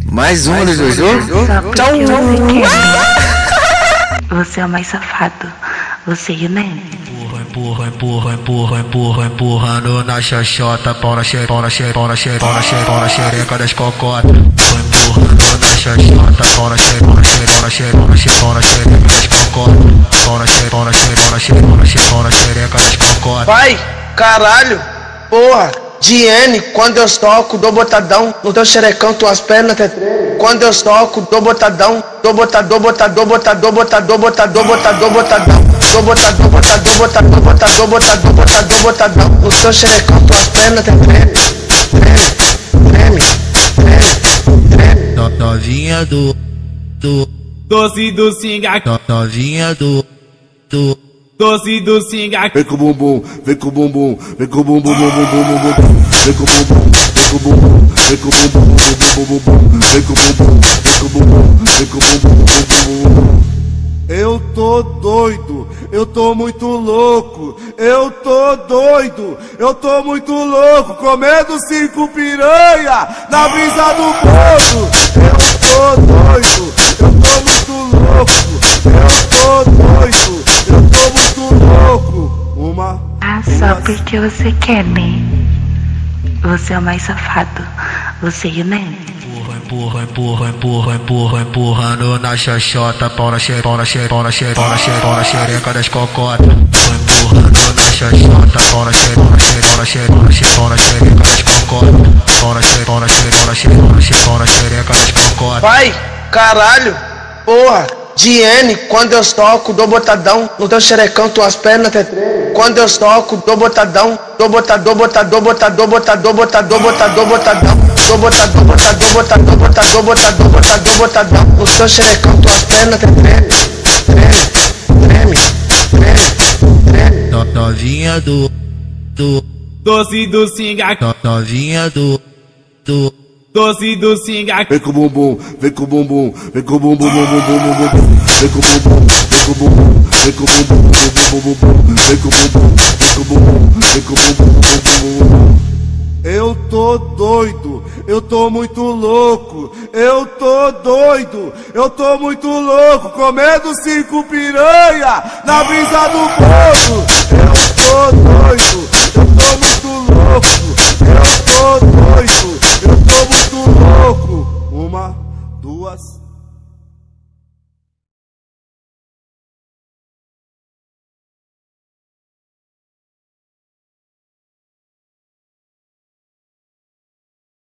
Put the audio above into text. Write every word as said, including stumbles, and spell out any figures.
Mais uma do Jojo? Tchau! Você é o mais safado. Você e o Nene. Empurra, empurra, empurra, empurra, empurrando na xoxota, pau na xereca, pau na xereca, pau na xereca, pau na xereca, pau na xereca das cocotas. Empurrando na xoxota, pau na xereca, pau na xereca, pau na xereca, pau na xereca, pau na xereca das cocotas. Pau na xereca, pau na xereca, pau na xereca, pau na xereca, pau na xereca das cocotas. Vai, caralho, porra, de N, quando eu toco, dou botadão no teu xerecão, tuas pernas até treme. Quando eu toco, dou botadão, dou botador, botador, botador, botador, botador, botador, botadão. Dou botador, botador, botador, botador, botador, botador, botadão no teu xerecão, tuas pernas até treme. Treme, treme, treme, treme. Novinha do, do, doce do singa, novinha do, do, doce do singa. Vem com o bumbum, vem com o bumbum, vem com o bumbum, bumbum, bumbum, bumbum. Vem com o bumbum, vem com o bumbum, vem com o bumbum, bumbum, bumbum. Vem com o bumbum, vem com o bumbum, vem com o bumbum, bumbum, bumbum. Eu tô doido, eu tô muito louco, eu tô doido, eu tô muito louco, comendo cinco piranha na brisa do bolo. Eu tô doido, eu tô muito louco, eu tô doido, eu tô muito louco. Uma, Ah, só porque você quer, né? Você é o mais safado. Você e o Nene. empurra, empurra, empurra, empurra, empurrando na xoxota, pau na xereca, pau na xereca, pau na xereca, pau na xereca, pau na xereca das cocotas. Empurrando na xoxota, pau na xereca, pau na xereca, pau na xereca, pau na xereca, pau na xereca das cocotas. Pau na xereca, pau na xereca, pau na xereca, pau na xereca, pau na xereca das cocotas. Vai, caralho, porra, de N, quando eu toco, dou botadão no teu xerecão, tuas pernas até treme. Quando eu toco, dou botadão, dou botador, botador, botador, botador, botador, botador, botadão. Dou botador, botador, botador, botador, botador, botador, botadão no teu xerecão, tuas pernas até treme. Treme, treme, treme, treme. Novinha do, do, doce do singa, novinha do, do, doce do singa. vem com o bumbum, vem com o bumbum, vem com o bumbum, bumbum, bumbum, bumbum. Vem com o bumbum, vem com o bumbum, vem com o bumbum, bumbum, bumbum. Vem com o bumbum, vem com o bumbum, vem com o bumbum, bumbum, bumbum. Eu tô doido, eu tô muito louco, eu tô doido, eu tô muito louco, comendo cinco piranha na brisa do bolo. Eu tô doido, eu tô muito louco, eu tô doido.